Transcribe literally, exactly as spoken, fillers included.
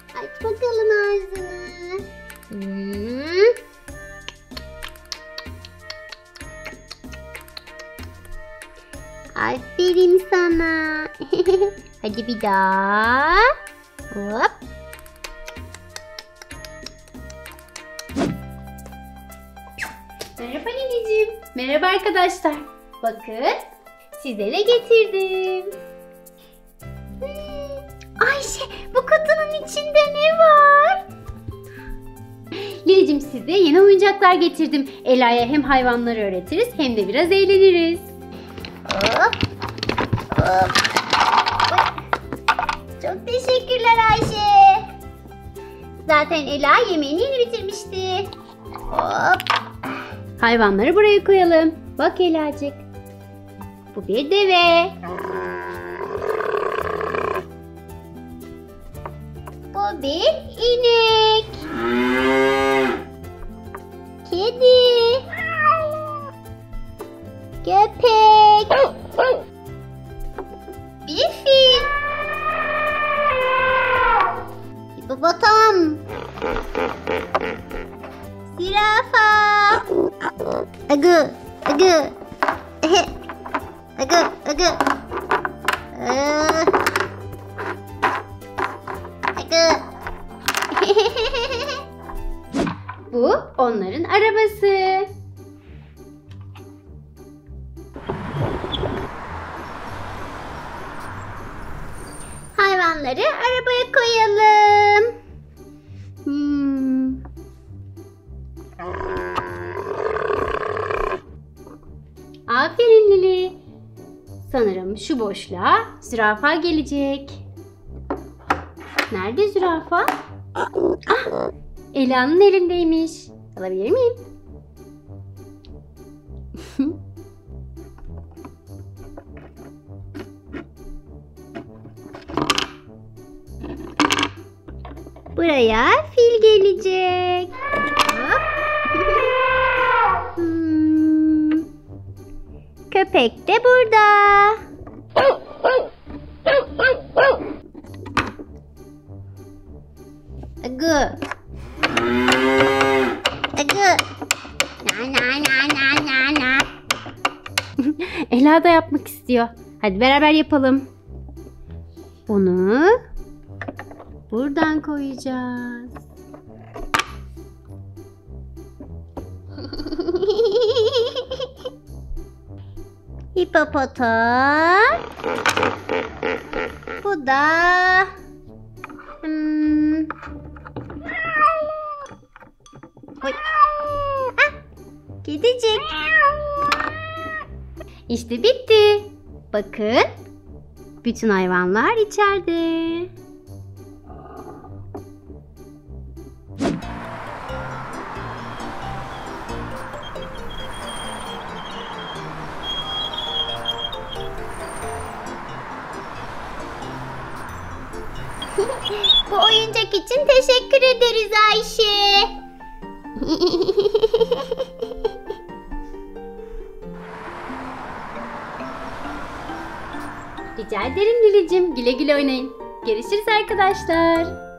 Aç bakalım ağzını. Hmm. Aferin sana. Hadi bir daha. Hop. Merhaba Lineciğim. Merhaba arkadaşlar. Bakın sizlere getirdim. Hmm. Ayşe, bu kutunun içinde ne var? Lineciğim size yeni oyuncaklar getirdim. Ela'ya hem hayvanları öğretiriz hem de biraz eğleniriz. Hop. Hop. Çok teşekkürler Ayşe. Zaten Ela yemeğini yeni bitirmişti. Hop. Hayvanları buraya koyalım. Bak Elacık. Bu bir deve. Bu bir inek. Kedi. Köpek. Bir fil. Hipopotam. Zürafa. Agı. Agı. Ehe. Agı. Agı. Ee. Agı. Bu onların arabası. Hayvanları arabaya koyalım. Hmm. Aferin Lili. Sanırım şu boşluğa zürafa gelecek. Nerede zürafa? Ah, Ela'nın elindeymiş. Alabilir miyim? Buraya fil gelecek. Hmm. Köpek de burada. Agı. Agı. Na na na na na na. Ela da yapmak istiyor. Hadi beraber yapalım. Bunu buradan koyacağız. Hipopotam. Bu da hmm. Oy. Ah, kedicik. İşte bitti. Bakın. Bütün hayvanlar içeride. Bu oyuncak için teşekkür ederiz Ayşe. Rica ederim Lilicim. Güle güle oynayın. Görüşürüz arkadaşlar.